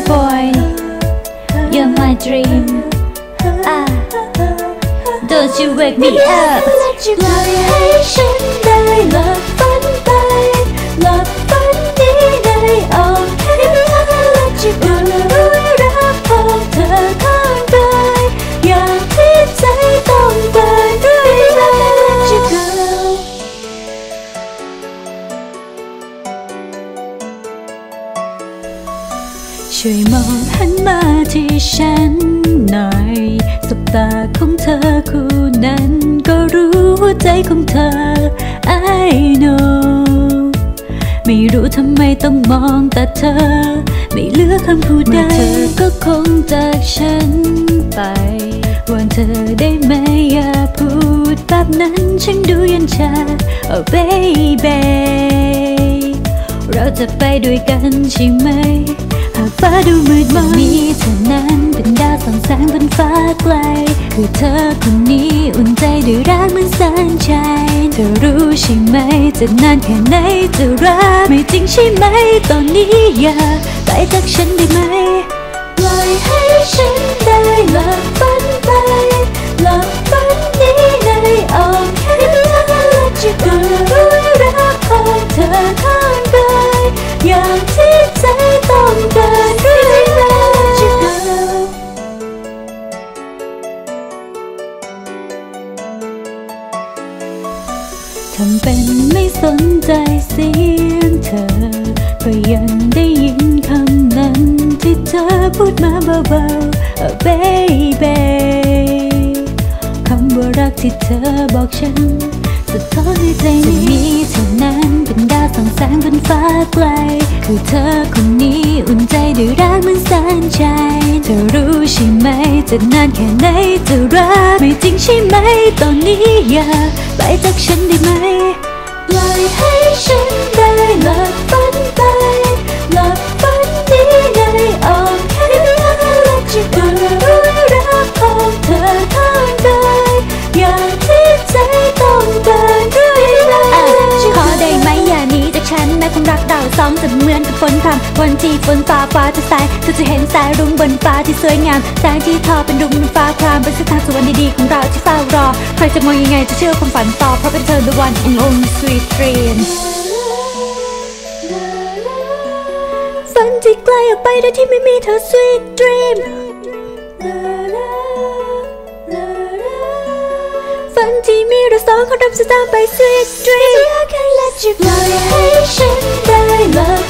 boy you're my dream don't you wake me up ปล่อยให้ฉันได้หลับฝันไปหลับฝันนี้ได้อ้อมแขนและจะดูด้วยรักของเธอข้างกายอย่างที่ใจต้องการเรื่อยมาจะเกิดช่วยมองหันมาที่ฉันหน่อยสบตาของเธอคู่นั้นก็รู้หัวใจของเธอ I know ไม่รู้ทำไมต้องมองแต่เธอไม่เหลือคำพูดใดเธอก็คงจากฉันไปวอนเธอได้ไหมอย่าพูดแบบนั้นฉันดูยันชา Oh baby เราจะไปด้วยกันใช่ไหมหากฟ้าดูมืดมนมีเธอนั้นเป็นดาวส่องแสงบนฟ้าไกลคือเธอคนนี้อุ่นใจด้วยรักเหมือนแสงชัยเธอรู้ใช่ไหมจะนานแค่ไหนจะรักไม่จริงใช่ไหมตอนนี้อย่าไปจากฉันได้ไหมปล่อยให้ฉันได้หลับฝันไปหลับฝันนี้ในอ้อมแขนและจะดูด้วยรักของเธอข้างกายอย่างที่ใจต้องการเรื่อยมาจะเกิดทำเป็นไม่สนใจเสียงเธอก็ยังได้ยินคำนั้นที่เธอพูดมาเบาๆ Oh baby คำว่ารักที่เธอบอกฉันสะท้อนในใจนี้มีเธอนั้นเป็นดาวส่องแสงบนฟ้าไกลคือเธอคนนี้อุ่นใจด้วยรักเหมือนแสงชัยเธอรู้ใช่ไหมจะนานแค่ไหนจะรักไม่จริงใช่ไหมตอนนี้อย่าไปจากฉันได้ไหมปล่อยให้ฉันได้หลับฝันไปหลับฝันนี้ในอ้อมแขนและจะดูด้วยรักของเธอข้างกายอย่างที่ใจต้องการเรื่อยมาขอได้ไหมอย่าหนีจากฉันแม้ความรักเราสองจะเหมือนกับฝนพรำวันที่ฝนฟ้าจะสายเธอจะเห็นสายรุ้งบนฟ้าที่สวยงามแสงที่ทอเป็นรุ้งบนฟ้าครามเป็นเส้นทางสู่วันดีๆของเราที่เฝ้ารอใครจะมองยังไงจะเชื่อความฝันต่อเพราะเป็นเธอ the one and only sweet dream ฝันที่ไกลออกไปโดยที่ไม่มีเธอ sweet dream ฝันที่มีเราสองคนรำจะตามไป sweet dream ปล่อยให้ฉันได้หลับ